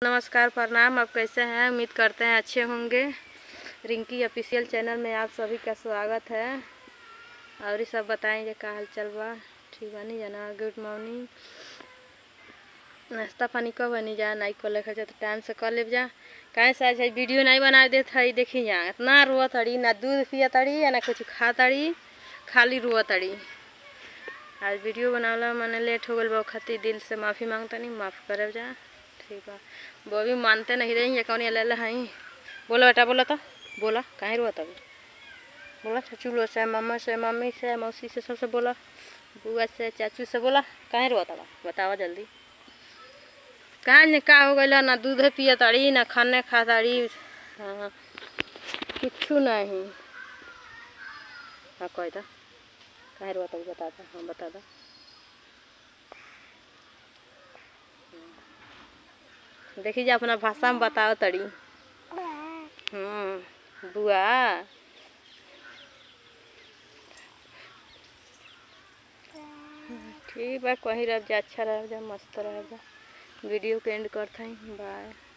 नमस्कार, प्रणाम। आप कैसे हैं? उम्मीद करते हैं अच्छे होंगे। रिंकी ऑफिशियल चैनल में आप सभी का स्वागत है। और ये सब बताएंगे का हाल चल बा। ठीक बनी जाना। Good morning. नाश्ता पानी कब बनी जा नहीं कर ले तो टाइम से कर ले जा। कहीं से आज वीडियो नहीं बना दे थी। देखी जा इतना रुआ तड़ी, ना दूध पिया तड़ी या ना कुछ खा तड़ी, खाली रुआ तड़ी। आज वीडियो बनावला मैंने लेट हो गल बा, खातिर दिल से माफ़ी मांगता नहीं, माफ़ करे जा। ठीक है, वो भी मानते नहीं रही है। कौन ले हई बोला बेटा, बोला तो बोला कहीं रुआ तब बोला। चाचू से, मामा से, मम्मी से, मौसी से, सबसे बोला। बुआ से, चाचू से बोला कहीं रुआ तब बतावा जल्दी। कहाँ ने का हो गया? ना दूध पिया ताड़ी, ना खाने खा ताड़ी। हाँ कुछ नहीं। हाँ कह दा कहीं रुआ तब बता दा। हाँ बता दा। देखी जा अपना भाषा में बताओ तड़ी। बुआ ठीक बा, कहीं रह जा, अच्छा रह जा, मस्त रह जा। वीडियो के एंड करते हैं। बाय।